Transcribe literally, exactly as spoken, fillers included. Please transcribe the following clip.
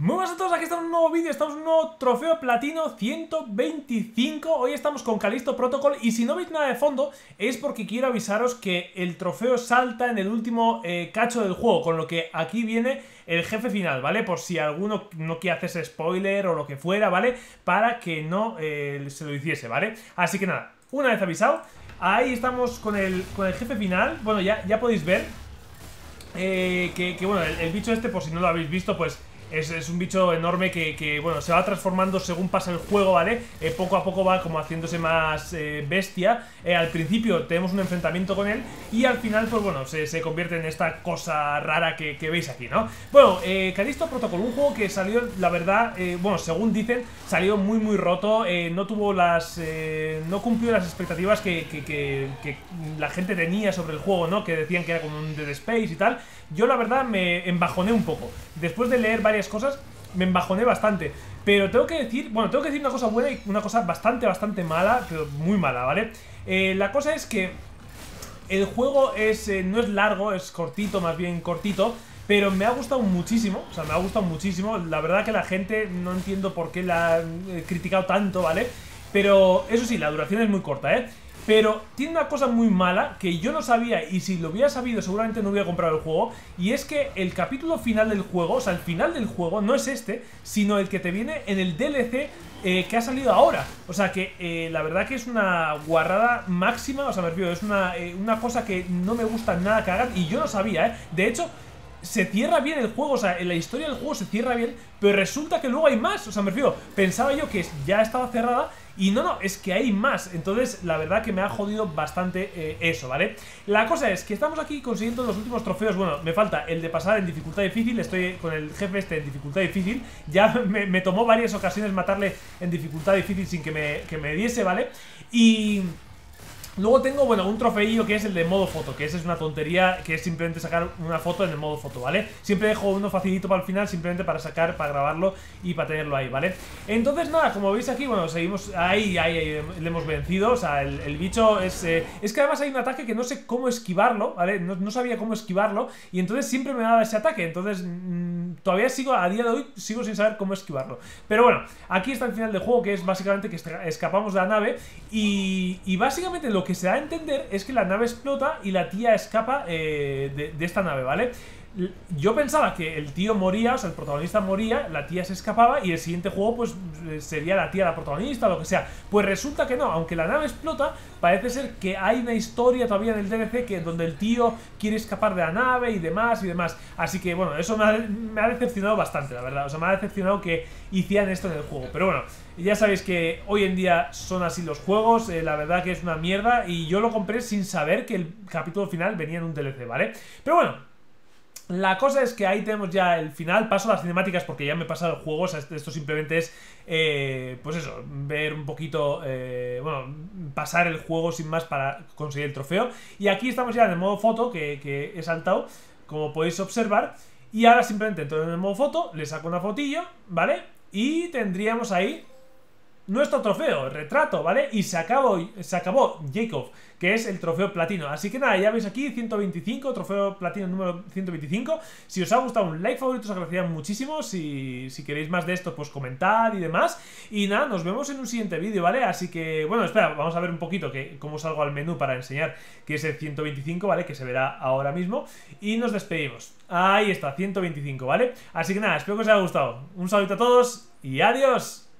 Muy buenas a todos, aquí estamos en un nuevo vídeo, estamos en un nuevo trofeo platino ciento veinticinco. Hoy estamos con Callisto Protocol y si no veis nada de fondo es porque quiero avisaros que el trofeo salta en el último eh, cacho del juego, con lo que aquí viene el jefe final, ¿vale? Por si alguno no quiere hacerse spoiler o lo que fuera, ¿vale? Para que no eh, se lo hiciese, ¿vale? Así que nada, una vez avisado, ahí estamos con el, con el jefe final. Bueno, ya, ya podéis ver eh, que, que, bueno, el, el bicho este, por si no lo habéis visto, pues Es, es un bicho enorme que, que, bueno, se va transformando según pasa el juego, ¿vale? Eh, poco a poco va como haciéndose más eh, bestia. Eh, al principio tenemos un enfrentamiento con él y al final, pues bueno, se, se convierte en esta cosa rara que, que veis aquí, ¿no? Bueno, eh, Callisto Protocol, un juego que salió, la verdad, eh, bueno, según dicen, salió muy muy roto. eh, No tuvo las... Eh, no cumplió las expectativas que, que, que, que la gente tenía sobre el juego, ¿no? Que decían que era como un Dead Space y tal. Yo la verdad me embajoné un poco. Después de leer varias cosas, me embajoné bastante. Pero tengo que decir, bueno, tengo que decir una cosa buena y una cosa bastante, bastante mala, pero muy mala, ¿vale? Eh, la cosa es que el juego es, eh, no es largo, es cortito, más bien cortito, pero me ha gustado muchísimo, o sea, me ha gustado muchísimo. La verdad que la gente, no entiendo por qué la ha criticado tanto, ¿vale? Pero eso sí, la duración es muy corta, ¿eh? Pero tiene una cosa muy mala que yo no sabía, y si lo hubiera sabido seguramente no hubiera comprado el juego. Y es que el capítulo final del juego, o sea, el final del juego no es este, sino el que te viene en el D L C eh, que ha salido ahora. O sea que eh, la verdad que es una guarrada máxima. O sea, me refiero, es una, eh, una cosa que no me gusta nada que hagan. Y yo no sabía, ¿eh? De hecho, se cierra bien el juego, o sea, en la historia del juego se cierra bien, pero resulta que luego hay más. O sea, me refiero, pensaba yo que ya estaba cerrada y no, no, es que hay más. Entonces, la verdad que me ha jodido bastante eh, eso, ¿vale? La cosa es que estamos aquí consiguiendo los últimos trofeos. Bueno, me falta el de pasar en dificultad difícil. Estoy con el jefe este en dificultad difícil. Ya me, me tomó varias ocasiones matarle en dificultad difícil sin que me, que me diese, ¿vale? Y... luego tengo, bueno, un trofeillo que es el de modo foto, que esa es una tontería, que es simplemente sacar una foto en el modo foto, ¿vale? Siempre dejo uno facilito para el final, simplemente para sacar, para grabarlo y para tenerlo ahí, ¿vale? Entonces, nada, como veis aquí, bueno, seguimos ahí, ahí, ahí le hemos vencido. O sea, el, el bicho es... Eh, es que además hay un ataque que no sé cómo esquivarlo, ¿vale? No, no sabía cómo esquivarlo y entonces siempre me daba ese ataque. Entonces, mmm, todavía sigo, a día de hoy, sigo sin saber cómo esquivarlo. Pero bueno, aquí está el final del juego, que es básicamente que escapamos de la nave y, y básicamente lo que se da a entender es que la nave explota y la tía escapa eh, de, de esta nave, ¿vale? Yo pensaba que el tío moría, o sea, el protagonista moría, la tía se escapaba y el siguiente juego pues sería la tía la protagonista o lo que sea. Pues resulta que no, aunque la nave explota, parece ser que hay una historia todavía en el D L C que, donde el tío quiere escapar de la nave y demás y demás. Así que bueno, eso me ha, me ha decepcionado bastante, la verdad. O sea, me ha decepcionado que hicieran esto en el juego. Pero bueno, ya sabéis que hoy en día son así los juegos, eh, la verdad que es una mierda. Y yo lo compré sin saber que el capítulo final venía en un D L C, ¿vale? Pero bueno, la cosa es que ahí tenemos ya el final. Paso a las cinemáticas porque ya me he pasado el juego. O sea, esto simplemente es, eh, pues eso, ver un poquito, eh, bueno, pasar el juego sin más para conseguir el trofeo. Y aquí estamos ya en el modo foto que, que he saltado, como podéis observar. Y ahora simplemente entro en el modo foto, le saco una fotillo, ¿vale? Y tendríamos ahí nuestro trofeo, retrato, ¿vale? Y se acabó, se acabó Jacob, que es el trofeo platino. Así que nada, ya veis aquí, ciento veinticinco, trofeo platino número ciento veinticinco. Si os ha gustado, un like favorito os agradecería muchísimo. Si, si queréis más de esto, pues comentad y demás. Y nada, nos vemos en un siguiente vídeo, ¿vale? Así que, bueno, espera, vamos a ver un poquito que, cómo salgo al menú para enseñar que es el ciento veinticinco, ¿vale? Que se verá ahora mismo. Y nos despedimos. Ahí está, ciento veinticinco, ¿vale? Así que nada, espero que os haya gustado. Un saludo a todos y adiós.